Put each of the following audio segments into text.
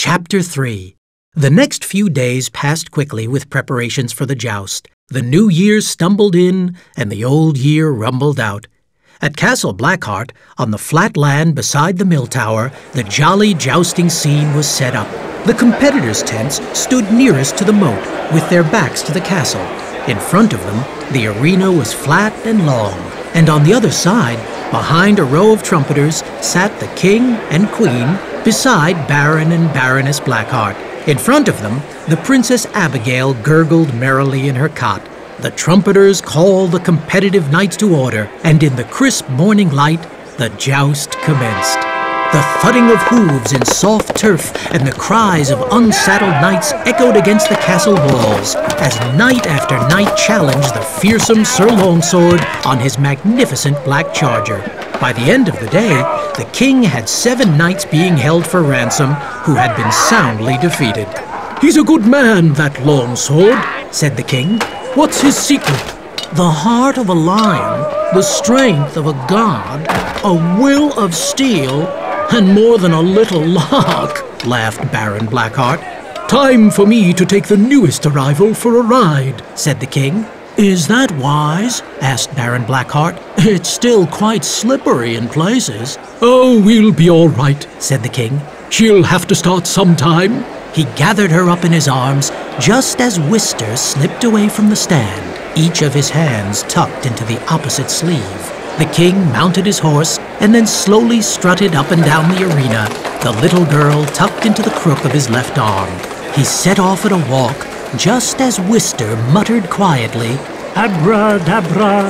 Chapter 3. The next few days passed quickly with preparations for the joust. The new year stumbled in, and the old year rumbled out. At Castle Blackheart, on the flat land beside the mill tower, the jolly jousting scene was set up. The competitors' tents stood nearest to the moat, with their backs to the castle. In front of them, the arena was flat and long, and on the other side, behind a row of trumpeters, sat the king and queen, beside Baron and Baroness Blackheart. In front of them, the Princess Abigail gurgled merrily in her cot. The trumpeters called the competitive knights to order, and in the crisp morning light, the joust commenced. The thudding of hooves in soft turf and the cries of unsaddled knights echoed against the castle walls as knight after knight challenged the fearsome Sir Longsword on his magnificent black charger. By the end of the day, the king had 7 knights being held for ransom who had been soundly defeated. "He's a good man, that Longsword," said the king. "What's his secret?" "The heart of a lion, the strength of a god, a will of steel, and more than a little luck," laughed Baron Blackheart. "Time for me to take the newest arrival for a ride," said the king. "Is that wise?" asked Baron Blackheart. "It's still quite slippery in places." "Oh, we'll be all right," said the king. "She'll have to start sometime." He gathered her up in his arms just as Wister slipped away from the stand, each of his hands tucked into the opposite sleeve. The king mounted his horse and then slowly strutted up and down the arena, the little girl tucked into the crook of his left arm. He set off at a walk just as Wister muttered quietly, "Abra-dabra,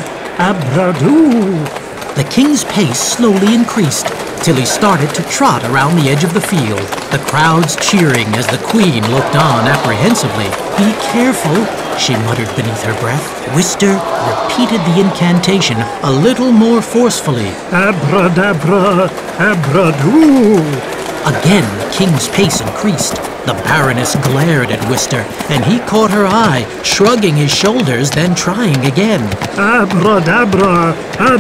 abra-doo." The king's pace slowly increased till he started to trot around the edge of the field, the crowds cheering as the queen looked on apprehensively. "Be careful," she muttered beneath her breath. Wister repeated the incantation a little more forcefully. "Abra-dabra, abra-doo." Again, the king's pace increased. The Baroness glared at Wister, and he caught her eye, shrugging his shoulders, then trying again. "Abra-dabra,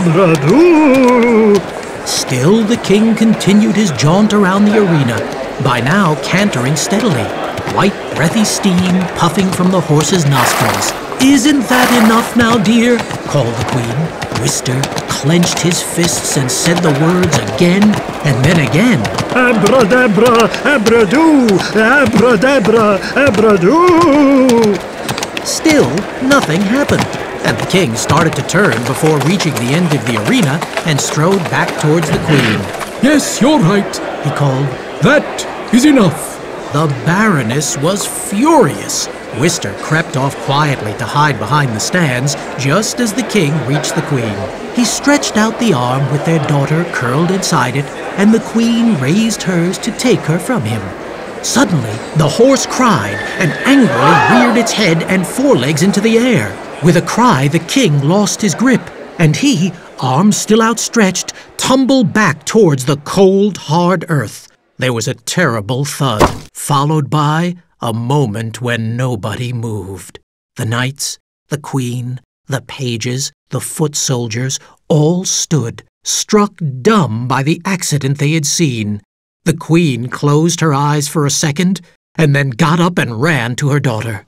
abra-doo." Still, the king continued his jaunt around the arena, by now cantering steadily, white breathy steam puffing from the horse's nostrils. "Isn't that enough now, dear?" called the queen. Wister clenched his fists and said the words again and then again. "Abra-dabra, abra-doo, abra-dabra, abra-doo." Still, nothing happened, and the king started to turn before reaching the end of the arena and strode back towards the queen. "Yes, you're right," he called. "That is enough." The Baroness was furious. Wister crept off quietly to hide behind the stands just as the king reached the queen. He stretched out the arm with their daughter curled inside it, and the queen raised hers to take her from him. Suddenly, the horse cried and angrily reared its head and forelegs into the air. With a cry, the king lost his grip, and he, arms still outstretched, tumbled back towards the cold, hard earth. There was a terrible thud, followed by a moment when nobody moved. The knights, the queen, the pages, the foot soldiers all stood, struck dumb by the accident they had seen. The queen closed her eyes for a second and then got up and ran to her daughter.